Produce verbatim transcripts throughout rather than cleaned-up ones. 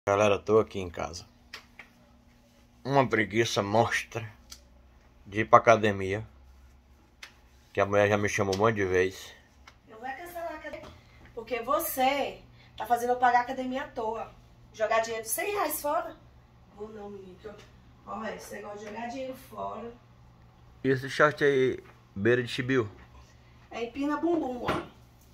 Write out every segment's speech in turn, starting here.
Galera, tô aqui em casa. Uma preguiça monstra de ir pra academia, que a mulher já me chamou um monte de vez. Não vai cancelar a academia, porque você tá fazendo eu pagar a academia à toa. Jogar dinheiro de cem reais fora? Vou não, menino. Olha, esse negócio de jogar dinheiro fora. E esse short aí, beira de chibiu? É empina bumbum, ó.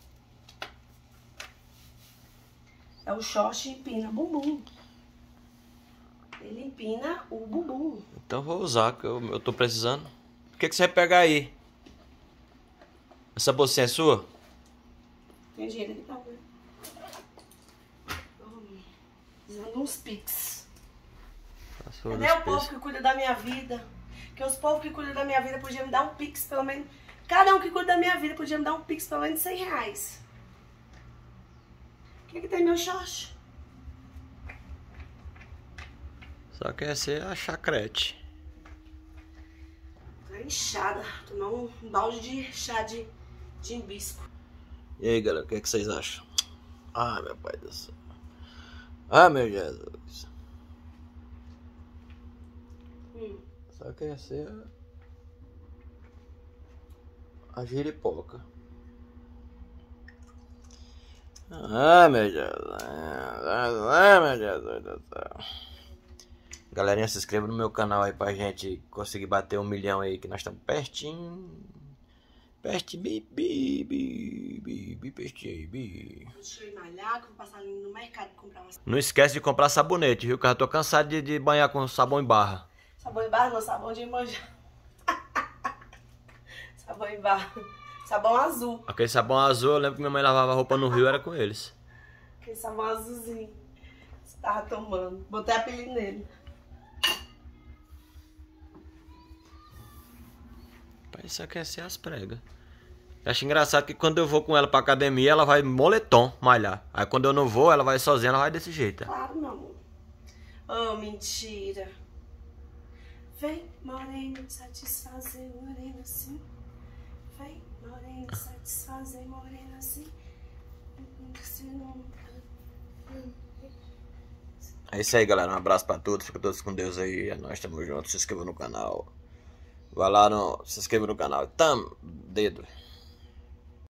É o short empina bumbum. Ele empina o bumbum. Então vou usar, que eu, eu tô precisando. O que, que você vai pegar aí? Essa bolsinha é sua? Tem dinheiro aqui não, né? Precisando uns pix. Cadê o povo que cuida da minha vida? Que os povos que cuidam da minha vida podiam me dar um pix, pelo menos. Cada um que cuida da minha vida podia me dar um pix pelo menos de cem reais. O que que tem meu short? Só quer ser a chacrete. Tô inchada. Tomar um balde de chá de, de hibisco. E aí, galera, o que, é que vocês acham? Ah, meu pai do céu. Ah, meu Jesus. Hum. Só quer ser a, a giripoca. Ah, meu Jesus. Ah, meu Jesus do céu. Galerinha, se inscreva no meu canal aí pra gente conseguir bater um milhão aí, que nós estamos pertinho. Pertinho, bi, bi, bi, bi, bi, pertinho, bi. Deixa eu ir malhar, que eu vou passar ali no mercado comprar uma... Não esquece de comprar sabonete, viu? Que eu já tô cansado de, de banhar com sabão em barra. Sabão em barra, não, sabão de manjar. Sabão em barra. Sabão azul. Aquele sabão azul, eu lembro que minha mãe lavava roupa no rio, era com eles. Aquele sabão azulzinho. Você tava tomando. Botei apelido nele. Isso aqui é ser as pregas. Eu acho engraçado que quando eu vou com ela pra academia, ela vai moletom malhar. Aí quando eu não vou, ela vai sozinha, ela vai desse jeito. Claro, meu amor. Oh, mentira. Vem, moreno, satisfazer, moreno assim. Vem, moreno, satisfazer, moreno assim. É isso aí, galera. Um abraço pra todos. Fica todos com Deus aí. É nóis, tamo junto. Se inscreva no canal. Vai lá, no, se inscreva no canal. Tamo, dedo.